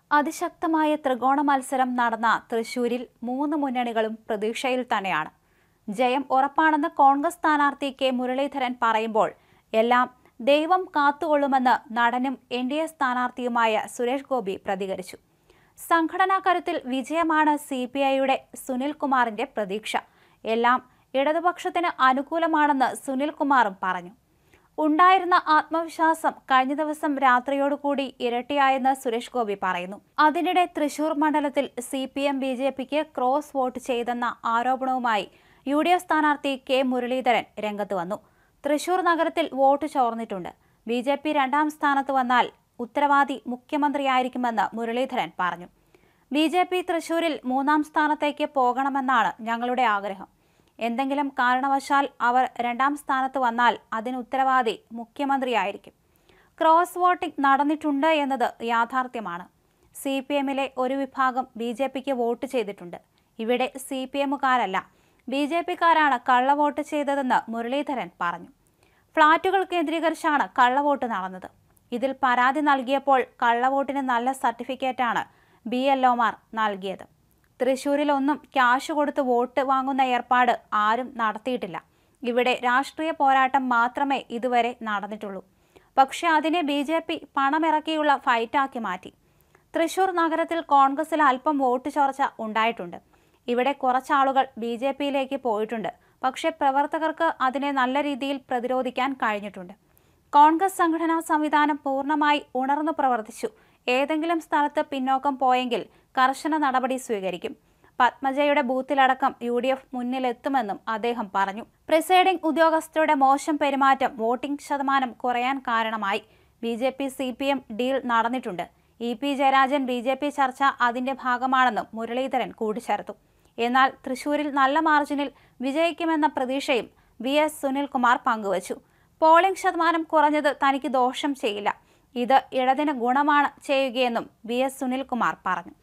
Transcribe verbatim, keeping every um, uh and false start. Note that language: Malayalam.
അതിശക്തമായ ത്രികോണ മത്സരം നടന്ന തൃശൂരിൽ മൂന്ന് മുന്നണികളും പ്രതീക്ഷയിൽ തന്നെയാണ്. ജയം ഉറപ്പാണെന്ന് കോൺഗ്രസ് സ്ഥാനാർത്ഥി കെ മുരളീധരൻ പറയുമ്പോൾ എല്ലാം ദൈവം കാത്തുകൊള്ളുമെന്ന് നടനും എൻ ഡി എ സ്ഥാനാർത്ഥിയുമായ സുരേഷ് ഗോപി പ്രതികരിച്ചു. സംഘടനാ കരുത്തിൽ വിജയമാണ് സി പി ഐയുടെ സുനിൽകുമാറിന്റെ പ്രതീക്ഷ. എല്ലാം ഇടതുപക്ഷത്തിന് അനുകൂലമാണെന്ന് സുനിൽകുമാറും പറഞ്ഞു. ഉണ്ടായിരുന്ന ആത്മവിശ്വാസം കഴിഞ്ഞ ദിവസം രാത്രിയോടുകൂടി ഇരട്ടിയായെന്ന് സുരേഷ് ഗോപി പറയുന്നു. അതിനിടെ തൃശൂർ മണ്ഡലത്തിൽ C P M B J പിക്ക് ക്രോസ് വോട്ട് ചെയ്തെന്ന ആരോപണവുമായി യു ഡി എഫ് സ്ഥാനാർത്ഥി കെ മുരളീധരൻ രംഗത്ത് വന്നു. തൃശൂർ നഗരത്തിൽ വോട്ട് ചോർന്നിട്ടുണ്ട്. ബി ജെ പി രണ്ടാം സ്ഥാനത്ത് വന്നാൽ ഉത്തരവാദി മുഖ്യമന്ത്രിയായിരിക്കുമെന്ന് മുരളീധരൻ പറഞ്ഞു. ബി ജെ പി തൃശൂരിൽ മൂന്നാം സ്ഥാനത്തേക്ക് പോകണമെന്നാണ് ഞങ്ങളുടെ ആഗ്രഹം. എന്തെങ്കിലും കാരണവശാൽ അവർ രണ്ടാം സ്ഥാനത്ത് വന്നാൽ അതിന് ഉത്തരവാദി മുഖ്യമന്ത്രിയായിരിക്കും. ക്രോസ് വോട്ടിംഗ് നടന്നിട്ടുണ്ട് എന്നത് യാഥാർത്ഥ്യമാണ്. സി പി എമ്മിലെ ഒരു വിഭാഗം ബി ജെ പിക്ക് വോട്ട് ചെയ്തിട്ടുണ്ട്. ഇവിടെ സി പി എമ്മുകാരല്ല, ബി ജെ പിക്കാരാണ് കള്ളവോട്ട് ചെയ്തതെന്ന് മുരളീധരൻ പറഞ്ഞു. ഫ്ളാറ്റുകൾ കേന്ദ്രീകരിച്ചാണ് കള്ളവോട്ട് നടന്നത്. ഇതിൽ പരാതി നൽകിയപ്പോൾ കള്ളവോട്ടിന് നല്ല സർട്ടിഫിക്കറ്റാണ് ബി എൽ ഒമാർ നൽകിയത്. തൃശൂരിലൊന്നും ക്യാഷ് കൊടുത്ത് വോട്ട് വാങ്ങുന്ന ഏർപ്പാട് ആരും നടത്തിയിട്ടില്ല. ഇവിടെ രാഷ്ട്രീയ പോരാട്ടം മാത്രമേ ഇതുവരെ നടന്നിട്ടുള്ളൂ. പക്ഷേ അതിനെ ബി ജെ പി പണമിറക്കിയുള്ള ഫൈറ്റാക്കി മാറ്റി. തൃശൂർ നഗരത്തിൽ കോൺഗ്രസിൽ അല്പം വോട്ട് ചോർച്ച ഉണ്ടായിട്ടുണ്ട്. ഇവിടെ കുറച്ചാളുകൾ ബി ജെ പിയിലേക്ക് പോയിട്ടുണ്ട്. പക്ഷേ പ്രവർത്തകർക്ക് അതിനെ നല്ല രീതിയിൽ പ്രതിരോധിക്കാൻ കഴിഞ്ഞിട്ടുണ്ട്. കോൺഗ്രസ് സംഘടനാ സംവിധാനം പൂർണ്ണമായി ഉണർന്നു പ്രവർത്തിച്ചു. ഏതെങ്കിലും സ്ഥലത്ത് പിന്നോക്കം പോയെങ്കിൽ കർശന നടപടി സ്വീകരിക്കും. പത്മജയുടെ ബൂത്തിലടക്കം യു ഡി എഫ് മുന്നിലെത്തുമെന്നും അദ്ദേഹം പറഞ്ഞു. പ്രിസൈഡിംഗ് ഉദ്യോഗസ്ഥരുടെ മോശം പെരുമാറ്റം വോട്ടിംഗ് ശതമാനം കുറയാൻ കാരണമായി. B J P C P M deal നടന്നിട്ടുണ്ട്. E P Jayarajan B J P ചർച്ച അതിന്റെ ഭാഗമാണെന്നും മുരളീധരൻ കൂട്ടിച്ചേർത്തു. എന്നാൽ തൃശൂരിൽ നല്ല മാർജിനിൽ വിജയിക്കുമെന്ന പ്രതീക്ഷയും വി എസ് സുനിൽകുമാർ പങ്കുവച്ചു. പോളിംഗ് ശതമാനം കുറഞ്ഞത് തനിക്ക് ദോഷം ചെയ്യില്ല. ഇത് ഇടതിന് ഗുണമാണ് ചെയ്യുകയെന്നും വി എസ് സുനിൽകുമാർ പറഞ്ഞു.